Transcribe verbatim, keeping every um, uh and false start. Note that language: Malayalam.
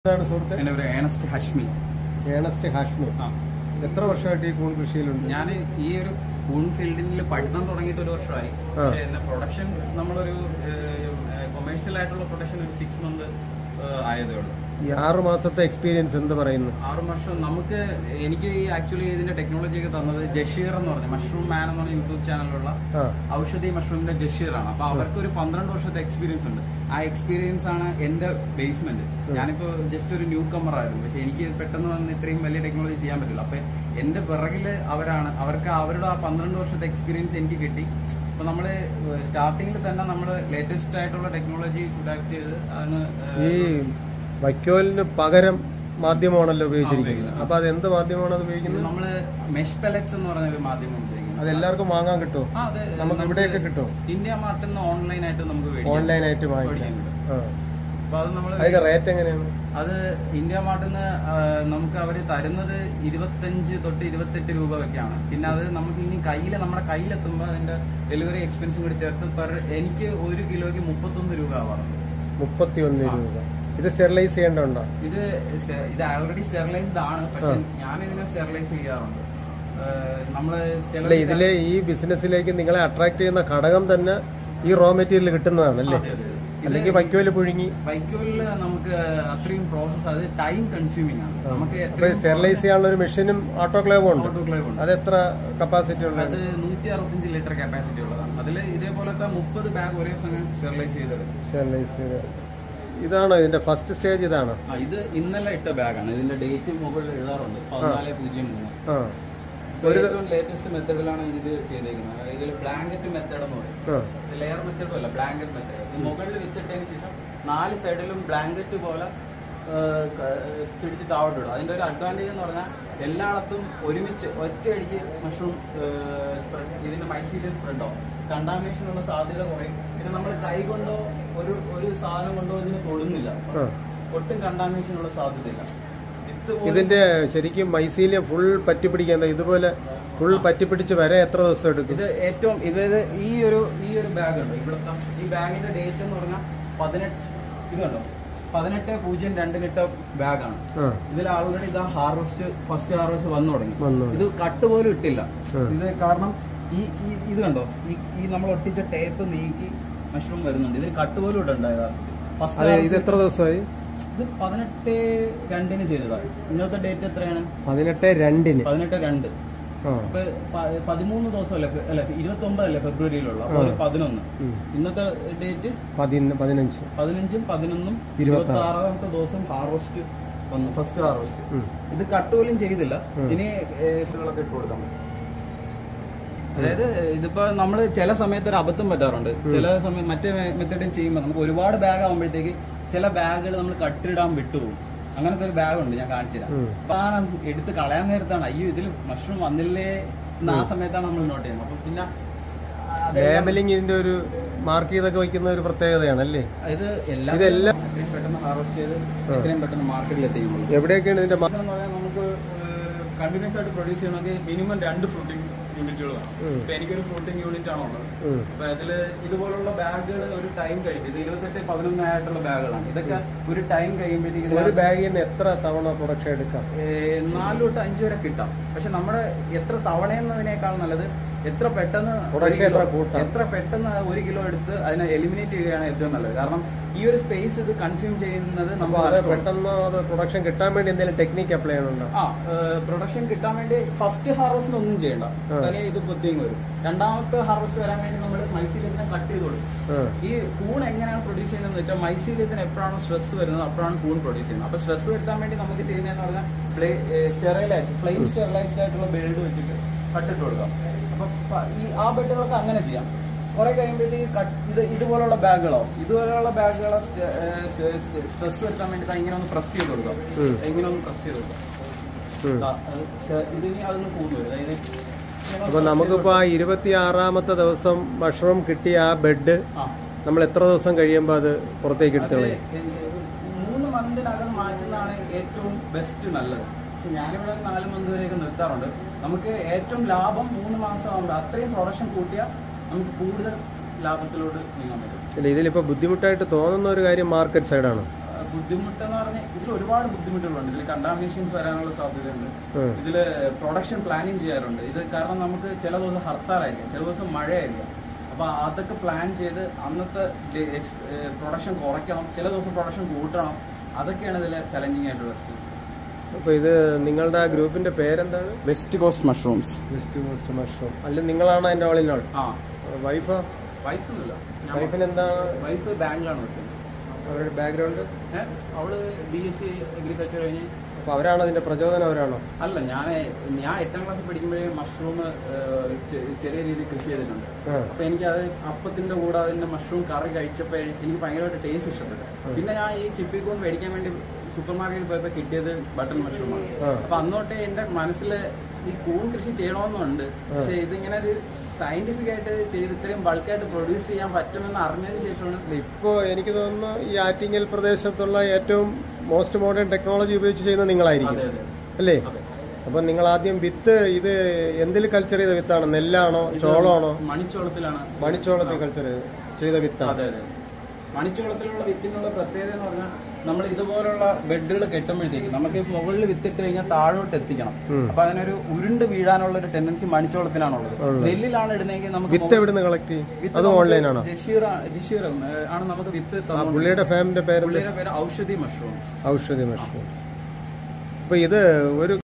എൻ്റെ പേര് ഏണസ്റ്റ് ഹാഷ്മി. ഏണസ്റ്റ് ഹാഷ്മി. എത്ര വർഷമായിട്ട് ഈ കൂൺ കൃഷിയിലുണ്ട്? ഞാൻ ഈ ഒരു കൂൺ ഫീൽഡിൽ പഠിത്തം തുടങ്ങിയിട്ട് ഒരു വർഷമായി. പക്ഷേ എന്നെ പ്രൊഡക്ഷൻ നമ്മളൊരു കൊമേഴ്ഷ്യൽ ആയിട്ടുള്ള പ്രൊഡക്ഷൻ ഒരു സിക്സ് മന്ത് ആയതേ ഉള്ളൂ. ഈ ആറു മാസത്തെ എക്സ്പീരിയൻസ് എന്ത് പറയുന്നു? ആറു വർഷം നമുക്ക് എനിക്ക് ഈ ആക്ച്വലി ഇതിന്റെ ടെക്നോളജി ഒക്കെ തന്നത് ജഷീർ എന്ന് പറഞ്ഞ മഷ്റൂം മാൻ എന്ന് പറഞ്ഞ യൂട്യൂബ് ചാനലിലുള്ള ഔഷധി മഷ്റൂമിന്റെ ജഷീർ ആണ്. അപ്പൊ അവർക്ക് ഒരു പന്ത്രണ്ട് വർഷത്തെ എക്സ്പീരിയൻസ് ഉണ്ട്. ആ എക്സ്പീരിയൻസ് ആണ് എന്റെ ബേസ്മെന്റ്. ഞാനിപ്പോ ജസ്റ്റ് ഒരു ന്യൂ കമ്മർ ആയിരുന്നു. പക്ഷെ എനിക്ക് പെട്ടെന്ന് വന്ന് ഇത്രയും വലിയ ടെക്നോളജി ചെയ്യാൻ പറ്റില്ല. അപ്പൊ എന്റെ പിറകില് അവരാണ്. അവർക്ക് അവരുടെ ആ പന്ത്രണ്ട് വർഷത്തെ എക്സ്പീരിയൻസ് എനിക്ക് കിട്ടി. അപ്പൊ നമ്മള് സ്റ്റാർട്ടിങ്ങിൽ തന്നെ നമ്മള് ലേറ്റസ്റ്റ് ആയിട്ടുള്ള ടെക്നോളജി അഡാപ്റ്റ് ചെയ്ത് അതിന് ഈ വൈക്കോലിന് പകരം മാധ്യമമാണല്ലോ ഉപയോഗിച്ചിരിക്കുന്നത്. അപ്പൊ അത് എന്ത് മാധ്യമമാണ് അത് ഉപയോഗിക്കുന്നത്? നമ്മള് മെഷ് പെലറ്റ്സ് എന്ന് പറയുന്ന ഒരു മാധ്യമം ഉപയോഗിക്കുന്നത്. അത് എല്ലാവർക്കും വാങ്ങാൻ കിട്ടുമോ? നമുക്ക് ഇവിടെയൊക്കെ കിട്ടും. ഇന്ത്യ മാർട്ടിൽ നിന്ന് ഓൺലൈൻ ആയിട്ട് നമുക്ക് ഓൺലൈൻ ആയിട്ട് വാങ്ങിക്കാം. അപ്പൊ അത് നമ്മള് അതിന്റെ റേറ്റ് എങ്ങനെയാണ്? അത് ഇന്ത്യ മാർട്ടിൽ നിന്ന് നമുക്ക് അവര് തരുന്നത് ഇരുപത്തഞ്ച് തൊട്ട് ഇരുപത്തെട്ട് രൂപ ഒക്കെയാണ്. പിന്നെ അത് നമുക്ക് ഇനി കയ്യിൽ നമ്മുടെ കയ്യിലെത്തുമ്പോൾ അതിന്റെ ഡെലിവറി എക്സ്പെൻസും കൂടി ചേർത്ത് പെർ എനിക്ക് ഒരു കിലോയ്ക്ക് മുപ്പത്തൊന്ന് രൂപ ആവാറുണ്ട്. മുപ്പത്തി ഒന്ന് രൂപ. ഇത് സ്റ്റെറിലൈസ് ചെയ്യേണ്ടതുണ്ടോ? ഇത് ഇത് ഓൾറെഡി സ്റ്റെറിലൈസ്ഡ് ആണ്. പക്ഷെ ഞാൻ ഇതിനെ സ്റ്റെറിലൈസ് ചെയ്യാറുണ്ട്. നമ്മള് ഇതിലെ ഈ ബിസിനസ്സിലേക്ക് നിങ്ങളെ അട്രാക്ട് ചെയ്യുന്ന ഘടകം തന്നെ ഈ റോ മെറ്റീരിയൽ കിട്ടുന്നതാണ് അല്ലേ? അല്ലെങ്കിൽ വൈക്കോല് പുഴുങ്ങി വൈക്കോലില് നമുക്ക് അത്രയും പ്രോസസ് അത് ടൈം കൺസ്യൂമിംഗ് ആണ്. നമുക്ക് സ്റ്റെറിലൈസ് ചെയ്യാനുള്ള ഒരു മെഷീനും ഓട്ടോക്ലേവും ഉണ്ട്. ഓട്ടോക്ലേവ് ഉണ്ട്. അത് എത്ര കപ്പാസിറ്റി ഉള്ളത്? അത് നൂറ്റി അറുപത്തഞ്ച് ലിറ്റർ കപ്പാസിറ്റി ഉള്ളതാണ്. അതിൽ ഇതേപോലത്തെ മുപ്പത് ബാഗ് ഒരേ സമയം സ്റ്റെറിലൈസ് ചെയ്തത്. സ്റ്റെറിലൈസ് ചെയ്ത് ഇതാണോ ഇതിന്റെ ഫസ്റ്റ് സ്റ്റേജ്? ഇതാണ്. ഇത് ഇന്നലെ ഇട്ട ബാഗാണ്. ഇതിന്റെ ഡേറ്റ് മുകളിൽ എഴുതാറുണ്ട് പതിനാല് പൂജ്യം മൂന്ന്. ഏറ്റവും ലേറ്റസ്റ്റ് മെത്തേഡിലാണ് ഇത് ചെയ്തേക്കുന്നത്. ഇതിൽ ബ്ലാങ്കറ്റ് മെത്തേഡ് എന്ന് പറയും. ലെയർ മെത്തേഡും അല്ല, ബ്ലാങ്കറ്റ് മെത്തേഡ്. മുകളിൽ വിത്തിട്ടതിന് ശേഷം നാല് സൈഡിലും ബ്ലാങ്കറ്റ് പോലെ പിടിച്ച് താഴോട്ടിടും. അതിന്റെ ഒരു അഡ്വാൻറ്റേജ് എന്ന് പറഞ്ഞാൽ എല്ലായിടത്തും ഒരുമിച്ച് ഒറ്റയടിക്ക് മഷ്റൂം സ്പ്രെഡ് ഇതിന്റെ മൈസീലിയം സ്പ്രെഡോ കണ്ടാമിനേഷനുള്ള സാധ്യത കുറയും. പിന്നെ നമ്മൾ കൈ കൊണ്ടോ ഒരു ഒരു സാധനം കൊണ്ടോ ഇതിന് തൊടുന്നില്ല. ഒട്ടും കണ്ടാമിനേഷനുള്ള സാധ്യതയില്ല. ഇതിന്റെ ശരിക്കും മൈസീലിയം ഫുൾ പറ്റിപ്പിടിക്കാൻ ഇതുപോലെ ഫുൾ പറ്റിപ്പിടിച്ച് വരെ എത്ര ദിവസം എടുക്കും? ഇത് ഏറ്റവും ഇത് ഈ ഒരു ഈ ഒരു ബാഗ് ഉണ്ട്. ഇവിടുത്തെ ഈ ബാഗിന്റെ ഡേറ്റ് എന്ന് പറഞ്ഞാൽ പതിനെട്ട് ഇത് കണ്ടോ പതിനെട്ട് പൂജ്യം രണ്ടിനിട്ട ബാഗാണ്. ഇതിൽ ആൾറെഡി ഇതാ ഹാർവെസ്റ്റ് ഫസ്റ്റ് ഹാർവെസ്റ്റ് വന്നു തുടങ്ങി. ഇത് കട്ട് പോലും ഇട്ടില്ല. ഇത് കാരണം ഈ ഇത് കണ്ടോ ഈ ഈ നമ്മൾ ഒട്ടിച്ച ടേപ്പ് നീക്കി മഷ്റൂം വരുന്നുണ്ട്. ഇതിൽ കട്ട് പോലും ഇട്ടുണ്ടായതാണ്. ഇത് എത്ര ദിവസമായി? ഇത് പതിനെട്ട് രണ്ടിന് ചെയ്തതാണ്. ഇന്നത്തെ ഡേറ്റ് എത്രയാണ്? പതിനെട്ട് രണ്ടിന് പതിനെട്ട് രണ്ട് ഇപ്പൊ പതിമൂന്ന് ദിവസം അല്ലേ അല്ലെ ഇരുപത്തി ഒമ്പതല്ലേ ഫെബ്രുവരിയിലുള്ള പതിനൊന്ന്. ഇന്നത്തെ ഡേറ്റ് പതിനഞ്ച് പതിനഞ്ചും പതിനൊന്നും ഇരുപത്തി ആറാമത്തെ ദിവസം ഹാർവെസ്റ്റ് വന്നു. First harvest. ഇത് കട്ട് പോലും ചെയ്തില്ല. ഇനി ഇട്ട് കൊടുക്കാൻ പറ്റും. അതായത് ഇതിപ്പോ നമ്മള് ചില സമയത്ത് ഒരു അബദ്ധം പറ്റാറുണ്ട്. ചില സമയം മറ്റേ മെത്തേഡും ചെയ്യുമ്പോൾ നമുക്ക് ഒരുപാട് ബാഗ് ആകുമ്പോഴത്തേക്ക് ചില ബാഗുകൾ നമ്മൾ കട്ടിടാൻ വിട്ടുപോകും. അങ്ങനത്തെ ഒരു ബാഗ് ഉണ്ട്, ഞാൻ കാണിച്ചുതരാം. അപ്പൊ ആ എടുത്ത് കളയാൻ നേരത്താണ് അയ്യോ ഇതിൽ മഷ്റൂം വന്നില്ലേ എന്ന് ആ സമയത്താണ് നമ്മൾ നോട്ട് ചെയ്യുന്നത്. അപ്പൊ പിന്നെ ലേബലിംഗ് ഇതിന്റെ ഒരു മാർക്ക് ചെയ്തൊക്കെ വയ്ക്കുന്ന ഒരു പ്രത്യേകതയാണ് അല്ലേ? ഇത് എല്ലാം പെട്ടെന്ന് ഹാർവെസ്റ്റ് ചെയ്ത് എത്രയും പെട്ടെന്ന് മാർക്കറ്റിൽ എത്തിക്കുള്ളൂ. എവിടെയൊക്കെയാണ് ഇതിന്റെ നമുക്ക് കണ്ടിന്യൂസ് ആയിട്ട് പ്രൊഡ്യൂസ് ചെയ്യണമെങ്കിൽ മിനിമം രണ്ട് ഫ്രൂട്ടിംഗ് യൂണിറ്റുകൾ വേണം. ഇപ്പൊ എനിക്കൊരു ഫ്രൂട്ടിംഗ് യൂണിറ്റ് ആണ് ഉള്ളത്. അപ്പൊ അതില് ഇതുപോലുള്ള ബാഗുകൾ ഒരു ടൈം കഴിയും. ഇത് ഇരുപത്തെട്ട് പതിനൊന്നായിട്ടുള്ള ബാഗുകളാണ്. ഇതൊക്കെ ഒരു ടൈം കഴിയുമ്പോഴത്തേക്ക് ഒരു ബാഗിൽ നിന്ന് എത്ര തവണ പ്രൊഡക്ഷൻ എടുക്കാം? നാല് തൊട്ട് അഞ്ച് വരെ കിട്ടാം. പക്ഷെ നമ്മുടെ എത്ര തവണ എന്നതിനേക്കാൾ നല്ലത് എത്ര പെട്ടെന്ന് എത്ര പെട്ടെന്ന് ഒരു കിലോ എടുത്ത് അതിനെ എലിമിനേറ്റ് ചെയ്യുകയാണ് ഏറ്റവും നല്ലത്. കാരണം ഈ ഒരു സ്പേസ് ഇത് കൺസ്യൂം ചെയ്യുന്നത് നമുക്ക് പെട്ടെന്ന് പ്രൊഡക്ഷൻ കിട്ടാൻ വേണ്ടി എന്തെങ്കിലും ടെക്നിക്ക് അപ്ലൈ ചെയ്യണുണ്ടോ? ആ പ്രൊഡക്ഷൻ കിട്ടാൻ വേണ്ടി ഫസ്റ്റ് ഹാർവെസ്റ്റിന് ഒന്നും ചെയ്യണ്ട. തനിയെ ഇത് പൊത്തിങ് വരും. രണ്ടാമത്തെ ഹാർവെസ്റ്റ് വരാൻ വേണ്ടി നമ്മൾ മൈസീലിയത്തിനെ കട്ട് ചെയ്ത് കൊടുക്കും. ഈ കൂൺ എങ്ങനെയാണ് പ്രൊഡ്യൂസ് ചെയ്യുന്നത് വെച്ചാൽ മൈസീലിയത്തിന് എപ്പോഴാണ് സ്ട്രെസ് വരുന്നത് അപ്പോഴാണ് കൂൺ പ്രൊഡ്യൂസ് ചെയ്യുന്നത്. അപ്പൊ സ്ട്രെസ് വരുത്താൻ വേണ്ടി നമുക്ക് ചെയ്യുന്നതെന്ന് പറഞ്ഞാൽ സ്റ്റെറിലൈസ് ഫ്ലെയിം സ്റ്റെറിലൈസ്ഡ് ആയിട്ടുള്ള ബെൽഡ് വെച്ചിട്ട് കട്ടിട്ട് കൊടുക്കാം. അപ്പൊ ഈ ആ ബെഡുകളൊക്കെ അങ്ങനെ ചെയ്യാം. കുറെ കഴിയുമ്പോഴത്തേക്ക് ഇത് ഇതുപോലുള്ള ബാഗുകളോ ഇതുപോലെയുള്ള ബാഗുകളോ സ്ട്രെസ് വരുത്താൻ വേണ്ടിയിട്ട് ഇങ്ങനെ ഒന്ന് പ്രസ് ചെയ്ത് കൊടുക്കാം. ഇങ്ങനെ ഒന്ന് പ്രസ് ചെയ്ത് കൊടുക്കാം. ഇതിന് അതൊന്ന് കൂടി വരും. അതായത് അപ്പൊ നമുക്കിപ്പോ ആ ഇരുപത്തി ആറാമത്തെ ദിവസം മഷ്റൂം കിട്ടിയ ആ ബെഡ് നമ്മൾ എത്ര ദിവസം കഴിയുമ്പോ അത് പുറത്തേക്ക് എടുത്തോളൂ? മൂന്ന് മന്തിനകം മാറ്റുന്നതാണ് ഏറ്റവും ബെസ്റ്റ് നല്ലത്. പക്ഷെ ഞാനിവിടെ നാല് മന്ത് വരെയൊക്കെ നിർത്താറുണ്ട്. നമുക്ക് ഏറ്റവും ലാഭം മൂന്ന് മാസം ആകുമ്പോൾ അത്രയും പ്രൊഡക്ഷൻ കൂട്ടിയാൽ നമുക്ക് കൂടുതൽ ലാഭത്തിലോട്ട് നീങ്ങാൻ പറ്റും. ഇതിലിപ്പോ ബുദ്ധിമുട്ടായിട്ട് തോന്നുന്ന ഒരു കാര്യം മാർക്കറ്റ് സൈഡാണ്. ബുദ്ധിമുട്ടെന്ന് പറഞ്ഞാൽ ഇതിൽ ഒരുപാട് ബുദ്ധിമുട്ടുകളുണ്ട്. ഇതിൽ കണ്ടാമിനേഷൻസ് വരാനുള്ള സാധ്യതയുണ്ട്. ഇതില് പ്രൊഡക്ഷൻ പ്ലാനിങ് ചെയ്യാറുണ്ട്. ഇത് കാരണം നമുക്ക് ചില ദിവസം ഹർത്താലായിരിക്കും, ചില ദിവസം മഴയായിരിക്കും. അപ്പൊ അതൊക്കെ പ്ലാൻ ചെയ്ത് അന്നത്തെ പ്രൊഡക്ഷൻ കുറയ്ക്കണം, ചില ദിവസം പ്രൊഡക്ഷൻ കൂട്ടണം. അതൊക്കെയാണ് ഇതിലെ ചലഞ്ചിങ് ആയിട്ടുള്ള സ്കിൽസ്. അപ്പൊ ഇത് നിങ്ങളുടെ ഗ്രൂപ്പിന്റെ പേരെന്താണ്? West coast mushrooms. West coast mushroom. അല്ല, നിങ്ങളാണ് അതിന്റെ ഓളിനോൾ? ആ. വൈഫാ? വൈഫൊന്നുമില്ല. വൈഫിന് എന്താണ്? വൈഫ് ബാങ്കിലാണ് വെക്കുന്നത്. അവരുടെ ബാക്ക്ഗ്രൗണ്ട്? അവള് ബി എസ് സി അഗ്രികൾച്ചർ കഴിഞ്ഞ്. അപ്പൊ അവരാണോ ഇതിന്റെ പ്രചോദനം? അവരാണോ? അല്ല, ഞാൻ ഞാൻ എട്ടാം ക്ലാസ്സിൽ പഠിക്കുമ്പോഴേ മഷ്റൂം ചെറിയ രീതിയിൽ കൃഷി ചെയ്തിട്ടുണ്ട്. അപ്പൊ എനിക്ക് അത് അപ്പത്തിന്റെ കൂടെ അതിന്റെ മഷ്റൂം കറി കഴിച്ചപ്പോ എനിക്ക് ഭയങ്കരമായിട്ട് ടേസ്റ്റ് ഇഷ്ടപ്പെട്ടു. പിന്നെ ഞാൻ ഈ ചിപ്പിക്കൂൺ മേടിക്കാൻ വേണ്ടി സൂപ്പർ മാർക്കറ്റിൽ പോയപ്പോ കിട്ടിയത് ബട്ടൺ മഷ്റൂമാണ്. അപ്പൊ അന്നോട്ടേ എന്റെ മനസ്സിൽ ഈ കൂൺ കൃഷി ചെയ്യണമെന്നുണ്ട്. പക്ഷെ ഇതിങ്ങനെ ഒരു സയന്റിഫിക് ആയിട്ട് ചെയ്ത് ഇത്രയും ബൾക്കായിട്ട് പ്രൊഡ്യൂസ് ചെയ്യാൻ പറ്റുമെന്ന് അറിഞ്ഞതിന് ശേഷമാണ്. ഇപ്പോ എനിക്ക് തോന്നുന്നു ഈ ആറ്റിങ്ങൽ പ്രദേശത്തുള്ള ഏറ്റവും മോസ്റ്റ് മോഡേൺ ടെക്നോളജി ഉപയോഗിച്ച് ചെയ്യുന്ന നിങ്ങളായിരിക്കും അല്ലേ? അപ്പൊ നിങ്ങൾ ആദ്യം വിത്ത് ഇത് എന്തിൽ കൾച്ചർ ചെയ്ത വിത്താണ്? നെല്ലാണോ ചോളമാണോ? മണിച്ചോളത്തിലാണ്. മണിച്ചോളത്തിൽ കൾച്ചർ ചെയ്ത വിത്താണ്. അതെ അതെ. മണിച്ചോളത്തിലുള്ള വിത്തിനുള്ള പ്രത്യേകത എന്ന് പറഞ്ഞാൽ നമ്മൾ ഇതുപോലുള്ള ബെഡുകൾ കെട്ടുമ്പോഴത്തേക്ക് നമുക്ക് മുകളിൽ വിത്തിട്ട് കഴിഞ്ഞാൽ താഴോട്ട് എത്തിക്കണം. അപ്പൊ അതിനൊരു ഉരുണ്ട് വീഴാനുള്ള ഒരു ടെൻഡൻസി മണിച്ചോളത്തിനാണുള്ളത്. നെല്ലിലാണ് ഇടുന്നതെങ്കിൽ നമുക്ക് വിത്ത് എവിടുന്ന് കളക്ട് ചെയ്യും? അത് ഓൺലൈനാണോ? ജഷീർ ജഷീർ ആണ് നമുക്ക് വിത്ത്. പുള്ളിയുടെ ഫാമിന്റെ പേര്? പുള്ളിയുടെ പേര് ഔഷധി മഷ്റൂംസ്. ഔഷധി മഷ്റൂം. അപ്പൊ ഇത് ഒരു